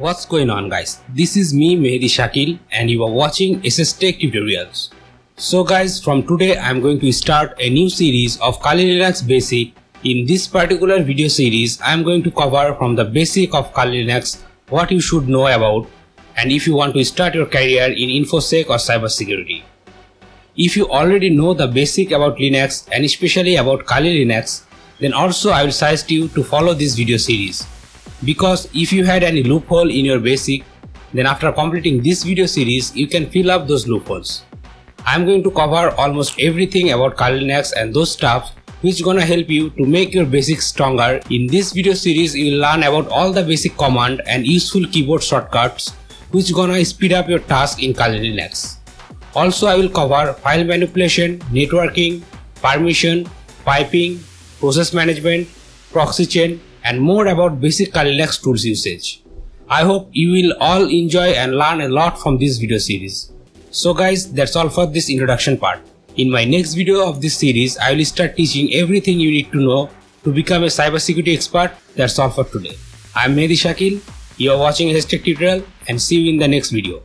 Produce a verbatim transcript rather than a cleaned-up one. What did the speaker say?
What's going on, guys? This is me Mehdi Shakil and you are watching S S Tech Tutorials. So guys, from today I am going to start a new series of Kali Linux Basic. In this particular video series I am going to cover from the basic of Kali Linux what you should know about, and if you want to start your career in InfoSec or cybersecurity. If you already know the basic about Linux and especially about Kali Linux, then also I will suggest you to follow this video series. Because if you had any loophole in your basic, then after completing this video series you can fill up those loopholes. I am going to cover almost everything about Kali Linux and those stuff which gonna help you to make your basics stronger. In this video series you will learn about all the basic command and useful keyboard shortcuts which gonna speed up your task in Kali Linux. Also I will cover file manipulation, networking, permission, piping, process management, proxy chain, and more about basic Kali Linux tools usage. I hope you will all enjoy and learn a lot from this video series. So guys, that's all for this introduction part. In my next video of this series, I will start teaching everything you need to know to become a cybersecurity expert. That's all for today. I am Mehdi Shakil, you are watching S S Tech Tutorial, and see you in the next video.